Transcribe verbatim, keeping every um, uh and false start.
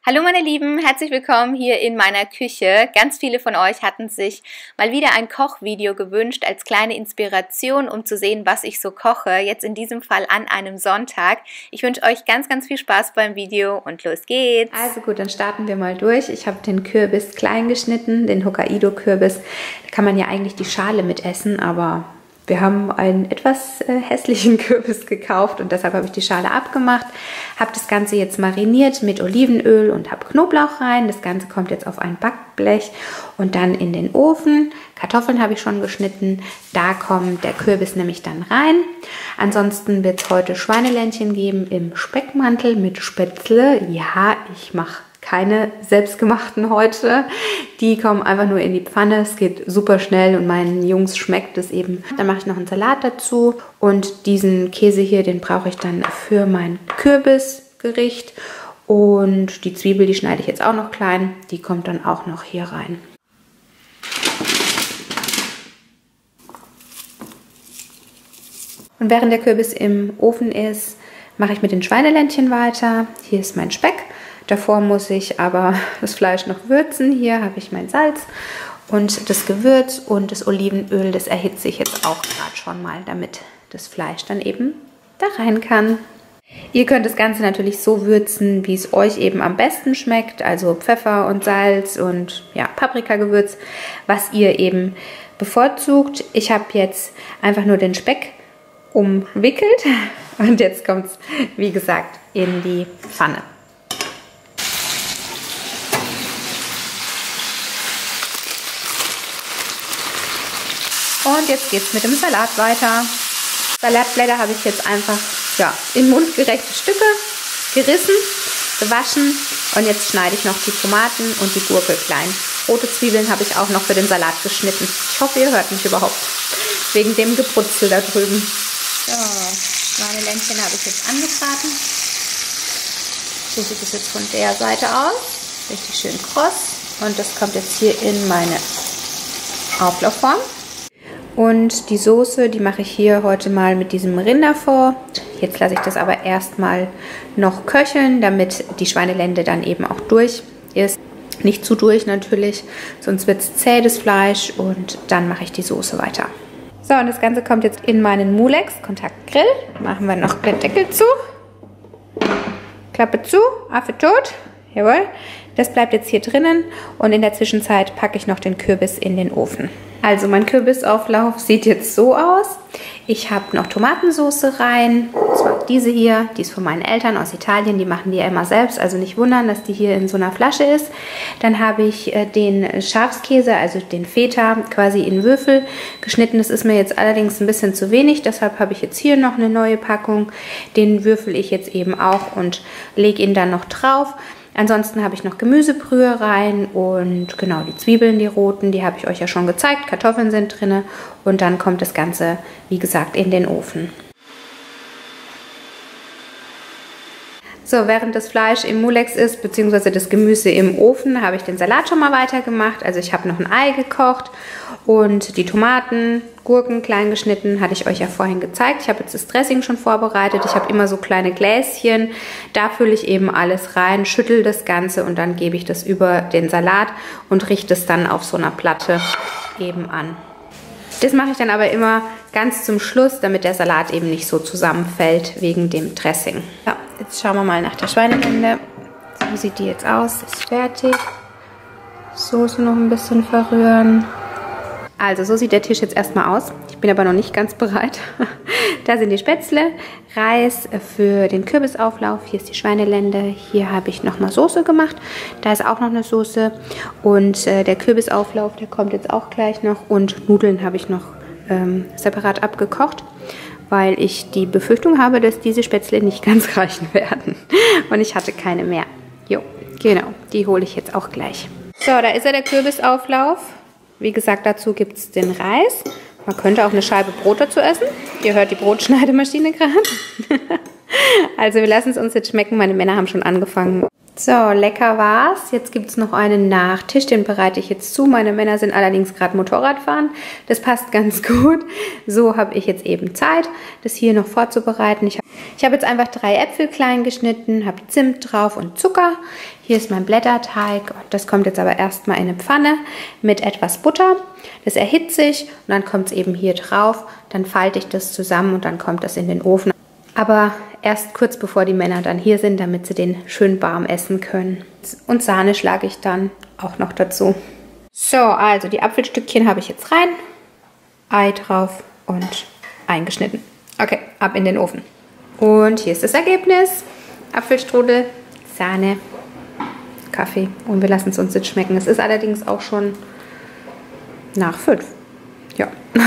Hallo meine Lieben, herzlich willkommen hier in meiner Küche. Ganz viele von euch hatten sich mal wieder ein Kochvideo gewünscht als kleine Inspiration, um zu sehen, was ich so koche. Jetzt in diesem Fall an einem Sonntag. Ich wünsche euch ganz, ganz viel Spaß beim Video und los geht's. Also gut, dann starten wir mal durch. Ich habe den Kürbis klein geschnitten, den Hokkaido-Kürbis. Da kann man ja eigentlich die Schale mit essen, aber wir haben einen etwas äh, hässlichen Kürbis gekauft und deshalb habe ich die Schale abgemacht. Habe das Ganze jetzt mariniert mit Olivenöl und habe Knoblauch rein. Das Ganze kommt jetzt auf ein Backblech und dann in den Ofen. Kartoffeln habe ich schon geschnitten. Da kommt der Kürbis nämlich dann rein. Ansonsten wird es heute Schweineländchen geben im Speckmantel mit Spätzle. Ja, ich mache keine selbstgemachten heute. Die kommen einfach nur in die Pfanne. Es geht super schnell und meinen Jungs schmeckt es eben. Dann mache ich noch einen Salat dazu und diesen Käse hier, den brauche ich dann für mein Kürbisgericht. Und die Zwiebel, die schneide ich jetzt auch noch klein. Die kommt dann auch noch hier rein. Und während der Kürbis im Ofen ist, mache ich mit den Schweineländchen weiter. Hier ist mein Speck. Davor muss ich aber das Fleisch noch würzen. Hier habe ich mein Salz und das Gewürz und das Olivenöl. Das erhitze ich jetzt auch gerade schon mal, damit das Fleisch dann eben da rein kann. Ihr könnt das Ganze natürlich so würzen, wie es euch eben am besten schmeckt. Also Pfeffer und Salz und ja, Paprikagewürz, was ihr eben bevorzugt. Ich habe jetzt einfach nur den Speck umwickelt und jetzt kommt es, wie gesagt, in die Pfanne. Und jetzt geht es mit dem Salat weiter. Salatblätter habe ich jetzt einfach ja, in mundgerechte Stücke gerissen, gewaschen. Und jetzt schneide ich noch die Tomaten und die Gurke klein. Rote Zwiebeln habe ich auch noch für den Salat geschnitten. Ich hoffe, ihr hört mich überhaupt. Wegen dem Gebrutzel da drüben. So, meine Ländchen habe ich jetzt angebraten. So sieht es jetzt von der Seite aus. Richtig schön kross. Und das kommt jetzt hier in meine Auflaufform. Und die Soße, die mache ich hier heute mal mit diesem Rinderfond. Jetzt lasse ich das aber erstmal noch köcheln, damit die Schweinelende dann eben auch durch ist. Nicht zu durch natürlich, sonst wird es zäh, das Fleisch. Und dann mache ich die Soße weiter. So, und das Ganze kommt jetzt in meinen Mulex Kontaktgrill. Machen wir noch den Deckel zu. Klappe zu, Affe tot. Jawohl. Das bleibt jetzt hier drinnen und in der Zwischenzeit packe ich noch den Kürbis in den Ofen. Also mein Kürbisauflauf sieht jetzt so aus. Ich habe noch Tomatensauce rein, und zwar diese hier, die ist von meinen Eltern aus Italien, die machen die ja immer selbst, also nicht wundern, dass die hier in so einer Flasche ist. Dann habe ich äh, den Schafskäse, also den Feta, quasi in Würfel geschnitten. Das ist mir jetzt allerdings ein bisschen zu wenig, deshalb habe ich jetzt hier noch eine neue Packung. Den würfel ich jetzt eben auch und lege ihn dann noch drauf. Ansonsten habe ich noch Gemüsebrühe rein und genau die Zwiebeln, die roten, die habe ich euch ja schon gezeigt. Kartoffeln sind drin und dann kommt das Ganze, wie gesagt, in den Ofen. So, während das Fleisch im Mulex ist, beziehungsweise das Gemüse im Ofen, habe ich den Salat schon mal weitergemacht. Also ich habe noch ein Ei gekocht und die Tomaten, Gurken klein geschnitten, hatte ich euch ja vorhin gezeigt. Ich habe jetzt das Dressing schon vorbereitet. Ich habe immer so kleine Gläschen. Da fülle ich eben alles rein, schüttel das Ganze und dann gebe ich das über den Salat und richte es dann auf so einer Platte eben an. Das mache ich dann aber immer ganz zum Schluss, damit der Salat eben nicht so zusammenfällt wegen dem Dressing. Ja, jetzt schauen wir mal nach der Schweinelende. So sieht die jetzt aus. Ist fertig. Soße noch ein bisschen verrühren. Also so sieht der Tisch jetzt erstmal aus. Ich bin aber noch nicht ganz bereit. Da sind die Spätzle, Reis für den Kürbisauflauf. Hier ist die Schweinelende. Hier habe ich nochmal Soße gemacht. Da ist auch noch eine Soße. Und äh, der Kürbisauflauf, der kommt jetzt auch gleich noch. Und Nudeln habe ich noch ähm, separat abgekocht, weil ich die Befürchtung habe, dass diese Spätzle nicht ganz reichen werden. Und ich hatte keine mehr. Jo, genau, die hole ich jetzt auch gleich. So, da ist ja der Kürbisauflauf. Wie gesagt, dazu gibt es den Reis. Man könnte auch eine Scheibe Brot dazu essen. Ihr hört die Brotschneidemaschine gerade. Also wir lassen es uns jetzt schmecken. Meine Männer haben schon angefangen, So, lecker war's. Jetzt gibt es noch einen Nachtisch, den bereite ich jetzt zu. Meine Männer sind allerdings gerade Motorradfahren. Das passt ganz gut. So habe ich jetzt eben Zeit, das hier noch vorzubereiten. Ich habe ich hab jetzt einfach drei Äpfel klein geschnitten, habe Zimt drauf und Zucker. Hier ist mein Blätterteig. Das kommt jetzt aber erstmal in eine Pfanne mit etwas Butter. Das erhitze ich und dann kommt es eben hier drauf. Dann falte ich das zusammen und dann kommt das in den Ofen. Aber erst kurz bevor die Männer dann hier sind, damit sie den schön warm essen können. Und Sahne schlage ich dann auch noch dazu. So, also die Apfelstückchen habe ich jetzt rein. Ei drauf und eingeschnitten. Okay, ab in den Ofen. Und hier ist das Ergebnis. Apfelstrudel, Sahne, Kaffee. Und wir lassen es uns jetzt schmecken. Es ist allerdings auch schon nach fünf. Ja.